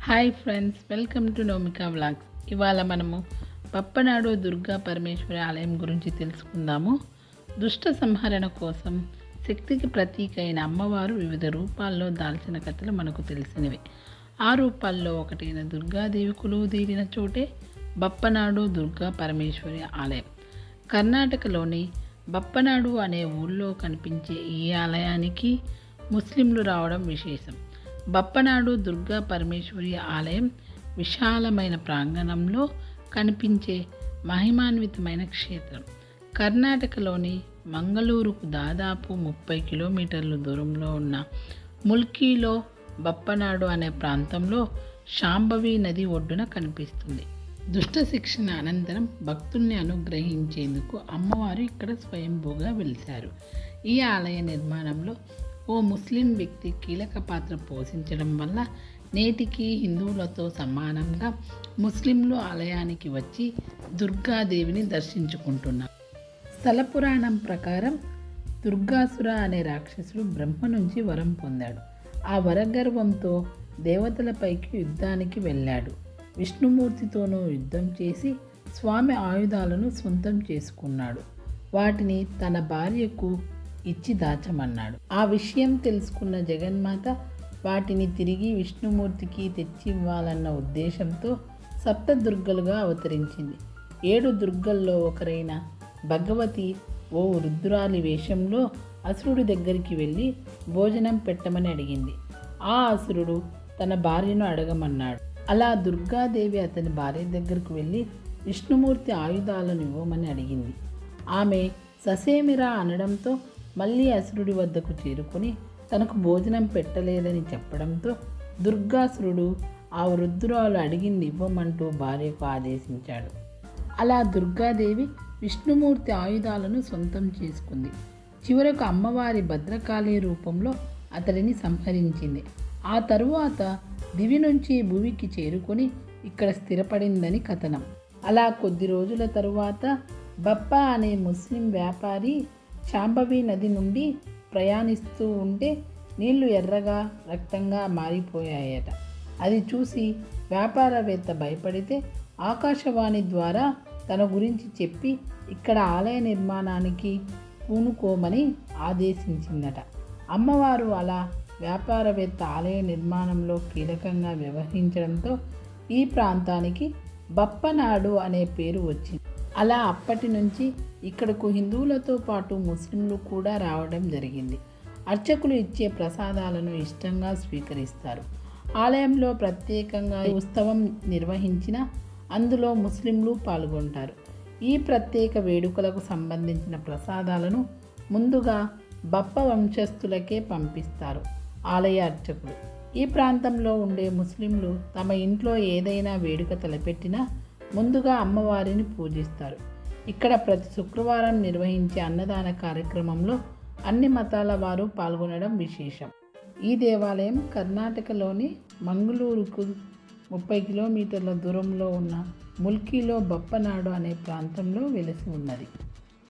Hi friends, welcome to Nomika vlogs. ఇవాళ మనము బప్పనాడు దుర్గా పరమేశ్వరి ఆలయం గురించి తెలుసుకుందాము. దుష్ట సంహరణ కోసం శక్తికి ప్రతీక అయిన అమ్మవారు వివిధ రూపాల్లో దాల్చిన కథలు మనకు తెలిసినవి. ఆ రూపాల్లో ఒకటైన దుర్గాదేవి కొలువుదీరిన చోటే బప్పనాడు దుర్గా పరమేశ్వరి ఆలయం. కర్ణాటకలోని బప్పనాడు అనే ఊళ్ళో కనిపించే ఈ ఆలయానికి ముస్లింలు రావడం విశేషం. బప్పనాడు దుర్గా పరమేశ్వరి ఆలయం విశాలమైన ప్రాంగణంలో కనిపించే మహిమాన్వితమైన క్షేత్రం. కర్ణాటకలోని మంగళూరుకు దాదాపు 30 కిలోమీటర్ల దూరంలో ఉన్న ముల్కీలో బప్పనాడు అనే ప్రాంతంలో శాంభవి నది ఒడ్డున కనిపిస్తుంది. దుష్ట శిక్షణ అనంతరం భక్తుల్ని అనుగ్రహించేందుకు అమ్మవారు ఇక్కడ స్వయంభూగా వెలిశారు. ఈ ఆలయ నిర్మాణంలో ఓ ముస్లిం వ్యక్తి కీలక పాత్ర పోషించడం వల్ల నేటికి హిందువులతో సమానంగా ముస్లింలు ఆలయానికి వచ్చి దుర్గాదేవిని దర్శించుకుంటున్నారు. స్థల పురాణం ప్రకారం దుర్గాసుర అనే రాక్షసుడు బ్రహ్మ నుంచి వరం పొందాడు. ఆ వరగర్వంతో దేవతలపైకి యుద్ధానికి వెళ్ళాడు. విష్ణుమూర్తితోనూ యుద్ధం చేసి స్వామి ఆయుధాలను సొంతం చేసుకున్నాడు. వాటిని తన భార్యకు ఇచ్చి దాచమన్నాడు. ఆ విషయం తెలుసుకున్న జగన్మాత వాటిని తిరిగి విష్ణుమూర్తికి తెచ్చి ఇవ్వాలన్న ఉద్దేశంతో సప్తదుర్గలుగా అవతరించింది. 7 దుర్గల్లో ఒకరైన భగవతి ఓ రుద్రాలి వేషంలో అసురుడి దగ్గరికి వెళ్ళి భోజనం పెట్టమని అడిగింది. ఆ అసురుడు తన భార్యను అడగమన్నాడు. అలా దుర్గాదేవి అతని భార్య దగ్గరకు వెళ్ళి విష్ణుమూర్తి ఆయుధాలను ఇవ్వమని అడిగింది. ఆమె ససేమిరా అనడంతో మళ్ళీ అసురుడి వద్దకు చేరుకొని తనకు భోజనం పెట్టలేదని చెప్పడంతో దుర్గాసురుడు ఆ రుద్రాలు అడిగింది ఇవ్వమంటూ భార్యకు ఆదేశించాడు. అలా దుర్గాదేవి విష్ణుమూర్తి ఆయుధాలను సొంతం చేసుకుంది. చివరకు అమ్మవారి భద్రకాళి రూపంలో అతడిని సంహరించింది. ఆ తరువాత దివి నుంచి భూమికి చేరుకొని ఇక్కడ స్థిరపడిందని కథనం. అలా కొద్ది రోజుల తరువాత బప్ప అనే ముస్లిం వ్యాపారి శాంభవి నది నుండి ప్రయాణిస్తూ ఉంటే నీళ్లు ఎర్రగా రక్తంగా మారిపోయాయట. అది చూసి వ్యాపారవేత్త భయపడితే ఆకాశవాణి ద్వారా తన గురించి చెప్పి ఇక్కడ ఆలయ నిర్మాణానికి పూనుకోమని ఆదేశించిందట. అమ్మవారు అలా వ్యాపారవేత్త ఆలయ నిర్మాణంలో కీలకంగా వ్యవహరించడంతో ఈ ప్రాంతానికి బప్పనాడు అనే పేరు వచ్చింది. అలా అప్పటి నుంచి ఇక్కడకు హిందువులతో పాటు ముస్లింలు కూడా రావడం జరిగింది. అర్చకులు ఇచ్చే ప్రసాదాలను ఇష్టంగా స్వీకరిస్తారు. ఆలయంలో ప్రత్యేకంగా ఉత్సవం నిర్వహించిన అందులో ముస్లింలు పాల్గొంటారు. ఈ ప్రత్యేక వేడుకలకు సంబంధించిన ప్రసాదాలను ముందుగా బప్ప వంశస్థులకే పంపిస్తారు ఆలయ అర్చకులు. ఈ ప్రాంతంలో ఉండే ముస్లింలు తమ ఇంట్లో ఏదైనా వేడుక తలపెట్టినా ముందుగా అమ్మవారిని పూజిస్తారు. ఇక్కడ ప్రతి శుక్రవారం నిర్వహించే అన్నదాన కార్యక్రమంలో అన్ని మతాల వారు పాల్గొనడం విశేషం. ఈ దేవాలయం కర్ణాటకలోని మంగళూరుకు 30 కిలోమీటర్ల దూరంలో ఉన్న ముల్కీలో బప్పనాడు అనే ప్రాంతంలో వెలిసి ఉన్నది.